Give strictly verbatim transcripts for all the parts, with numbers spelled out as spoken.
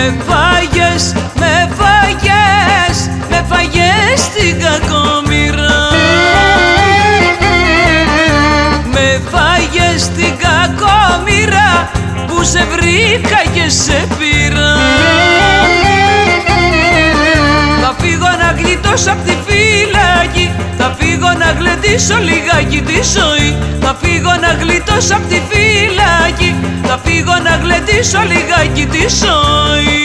Με φάγες, με φάγες, με φάγες στην κακομοίρα. Με φάγες στην κακομοίρα που σε βρήκα και σε πήρα. Θα φύγω να γλιτώσω απ' τη φυλακή, θα φύγω να γλεντήσω λιγάκι τη ζωή. Θα φύγω να γλιτώσω απ' τη φυλακή, θα φύγω να γλεντήσω λιγάκι τη ζωή.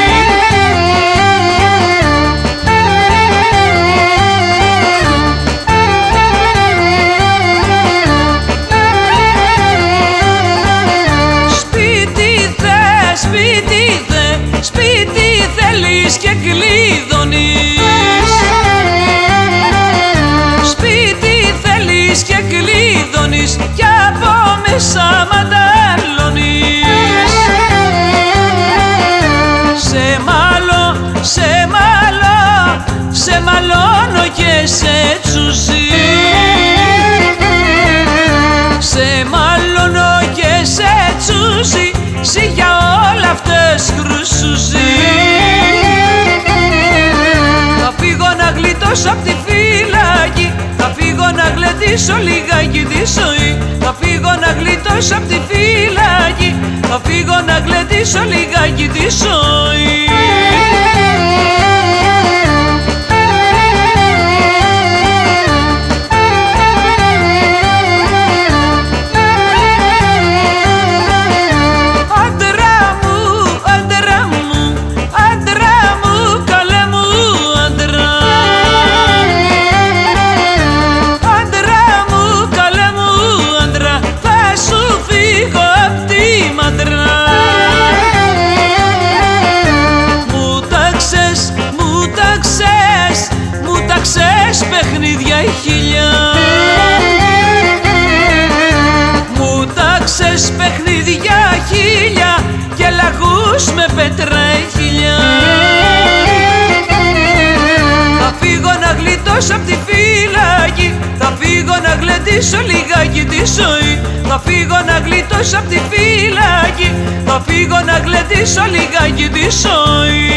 Σπίτι θες, σπίτι θε, σπίτι θέλεις και κλειδώνεις. Σπίτι θέλεις και κλειδώνεις κι από μέσα μανταλώνεις. Σε μαλώ, σε μαλώ, σε μαλώνω και σε τσουζί. Σε μαλώνω και σε τσουζί, ζη για όλα αυτές χρυσουζί. Θα φύγω να γλιτώσω απ' τη φυλακή, θα φύγω να γλεντήσω λιγάκι τη ζωή. Θα φύγω να γλιτώσω απ' τη φυλακή, θα φύγω να γλεντήσω λιγάκι τη ζωή. Παιχνίδια χίλια, μου τάξες παιχνίδια χίλια και λαγούς με πέτρα χίλια. Θα φύγω να γλιτώσω απ' τη φυλακή, θα φύγω να γλεντήσω λιγάκι τη ζωή. Θα φύγω να γλιτώσω απ' τη φυλακή, θα φύγω να γλεντήσω λιγάκι τη ζωή.